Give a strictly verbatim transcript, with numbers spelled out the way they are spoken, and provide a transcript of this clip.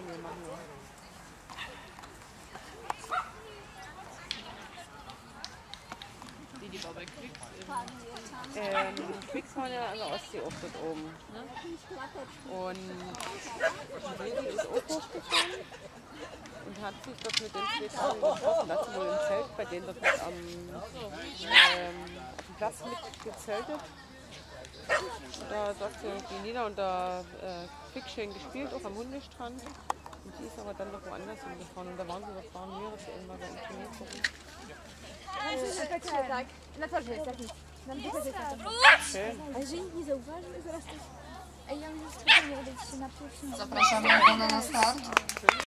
Turnier machen. Ja. Die, die war bei Quicks. Ähm, Quicks waren ja an der Ostsee auch dort oben. Ne? Und die Lady ist auch hochgefahren und hat sich dort mit den Quicks getroffen. Da hat sie wohl im Zelt bei denen dort mit am, ähm, auf dem Platz mit gezeltet. Da sagt sie irgendwie nieder und da äh, Quick schön gespielt, auch am Hundestrand. Und die ist aber dann noch woanders hingefahren. Und da waren sie doch waren mehrere zu irgendwann beim Turnier gucken. Na to jest jakiś. Nam wychodzi Schön. A jeżeli nie zauważył, zaraz to... A ja już spokojnie odejść się na pierwszym... Zapraszamy pana na start.